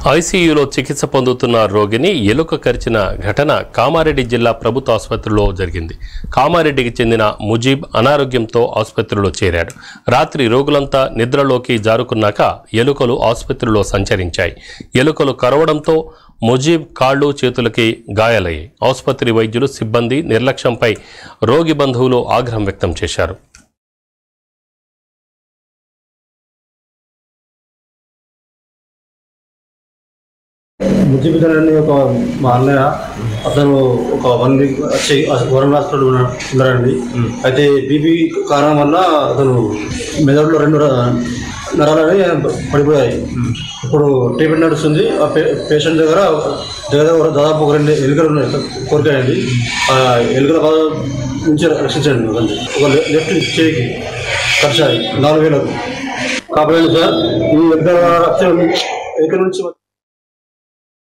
ఐసీయూలో చికిత్స పొందుతున్న రోగిని ఎలుక కరిచిన ఘటన కామారెడ్డి జిల్లా ప్రభుత్వ ఆసుపత్రిలో జరిగింది. కామారెడ్డికి చెందిన ముజీబ్ అనారోగ్యంతో ఆసుపత్రిలో చేరాడు. రాత్రి రోగులంతా నిద్రలోకి జారుకున్నాక ఎలుకలు ఆసుపత్రిలో సంచరించాయి. ఎలుకలు కరవడంతో ముజీబ్ కాళ్ళు చేతులకి గాయాలయ్యాయి. ఆసుపత్రి వైద్యులు సిబ్బంది నిర్లక్ష్యంపై రోగి బంధువులు ఆగ్రహం వ్యక్తం చేశారు. ముజీబ్ అని మా అన్నయ్య అతను ఒక 1 వీక్ వచ్చి వరంగల్ హాస్పిటల్ ఉన్నారండి. అయితే బీపీ కారణం వల్ల అతను మెదడులో 2 నరాలని పడిపోయాయి. ఇప్పుడు ట్రీట్మెంట్ నడుస్తుంది. ఆ పేషెంట్ దగ్గర దాదాపు ఒక 2 ఎలుకలు కోరికాయండి. ఆ ఎలుకల బాధ నుంచి రక్షించండి. ఒక లెఫ్ట్ చేయికి ఖర్చు 4,000 కాపాడండి సార్. ఈ ఎలుకల నుంచి